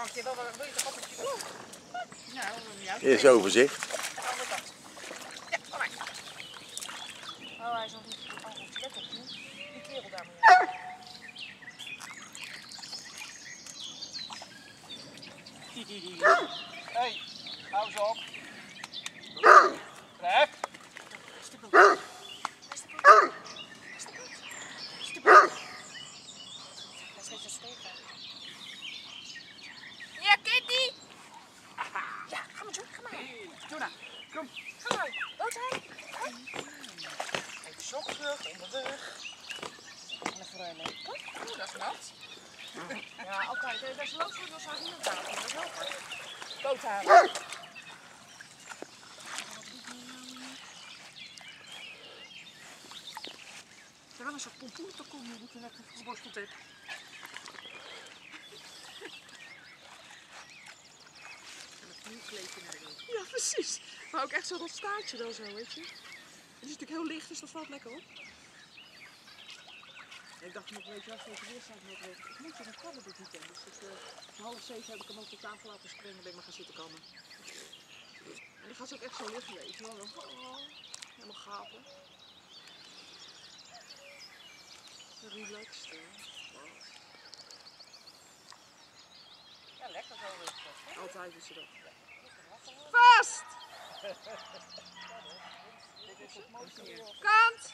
hangt je wel, wil je toch op het Nou, Dit is overzicht. de andere kant. Ja, kom maar. Oh, hij is nog niet. Oh, let op, die kerel daar maar. Hey, hou eens op. Rep. Ja, Kitty! Ja, ga maar, John, ga maar. Jona, kom. Ga maar. Bootheid. Even sokken terug, onder de rug. En even ruimen. Kom. Oeh, dat is nat. Ja, altijd. Dat is loos voor de sardine water. Dat is heel hard. Boot halen. Er wel een soort pompoen te komen die ik net geborsteld heb. Ja, precies. Maar ook echt zo dat staartje dan zo, weet je. Het is natuurlijk heel licht, dus dat valt lekker op. Ik dacht nog, weet je wel, deze weerstand net weet ik moet je een krabben dit weekend. Dus om 6:30 heb ik hem op de tafel laten springen en ben ik maar gaan zitten kammen. En dan gaat ze ook echt zo liggen, weet je wel. Helemaal gapen. Relaxed. Ja, lekker zo rustig. Altijd is ze dat. Vast! Kant!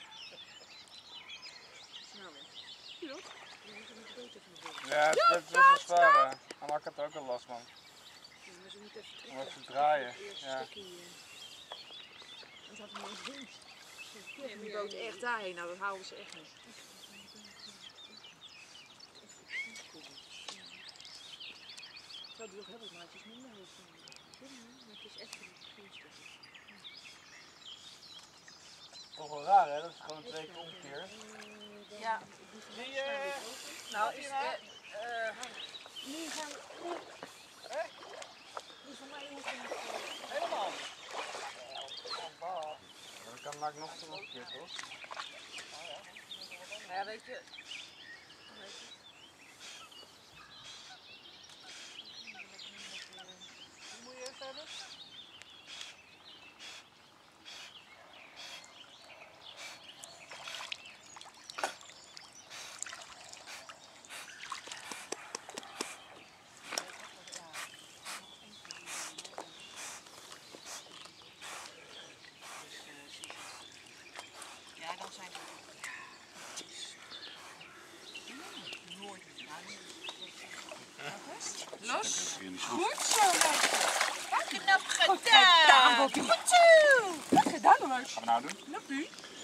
Nou weer. Zie je dat? Ja, het is best wel zwaar. Maar ik had er ook wel last van. Ja, maar ze moet even Om trekken. even te draaien. Ja. Dan staat er nog eens wind. En die boot echt daarheen, nou dat houden ze echt niet. Zou die nog hebben, maar het is minder hoog. Het is echt gunstig. Toch wel raar hè, dat is gewoon 2 keer omgekeerd. Ja. Zie je? Nou, is nu gaan die van mij hoeft niet. Helemaal. Dan kan maak nog een keer toch? Ja, weet je. Die moet je eerst hebben? Ja, dan zijn ze. Nooit. Los. Goed zo, meisje. Knap gedaan. Goed zo. Goed gedaan, meisje. Wat nou doen? Knappie.